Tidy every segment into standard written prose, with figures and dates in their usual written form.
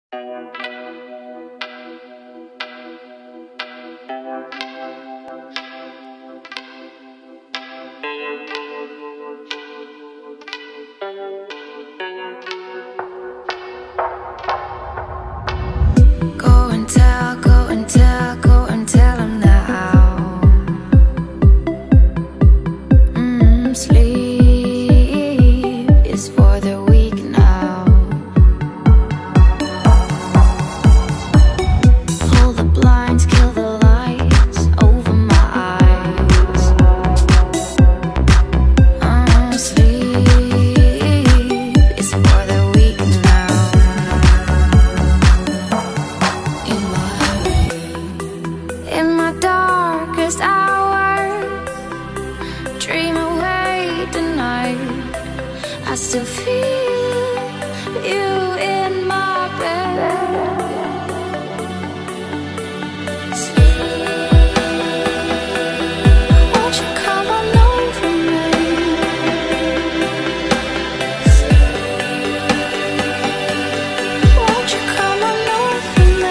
Go and tell him now. Sleep is for the weak now. Pull the blinds, kill the lights over my eyes. Sleep is for the weak now. In my darkest hour, dream away tonight. I still feel you in my bed. Sleep, won't you come on over me? Sleep, won't you come on over me?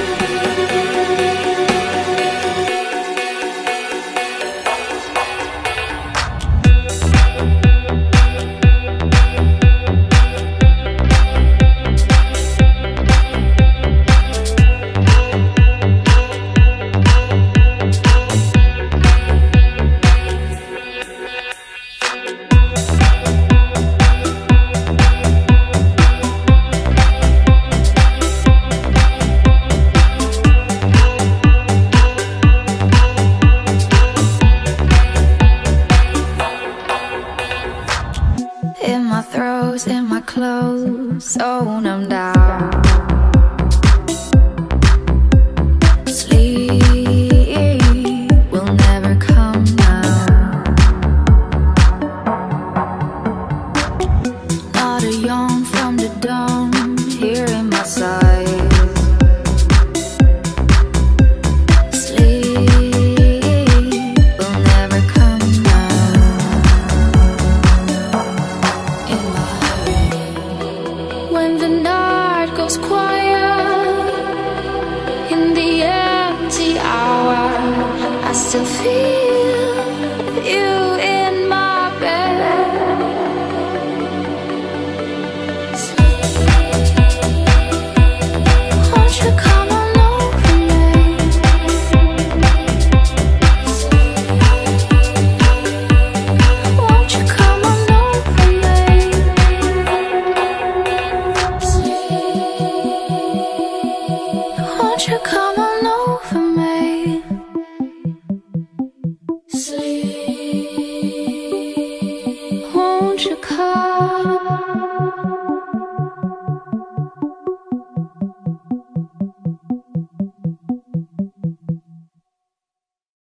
In my throes, in my clothes, so numbed out. Sleep will never come now. Not a yawn from the dawn here in my sight. When the night goes quiet, in the empty hour, I still feel you in my bed. Sleep, won't you come on over me? Sleep, won't you come on over me? Won't you come?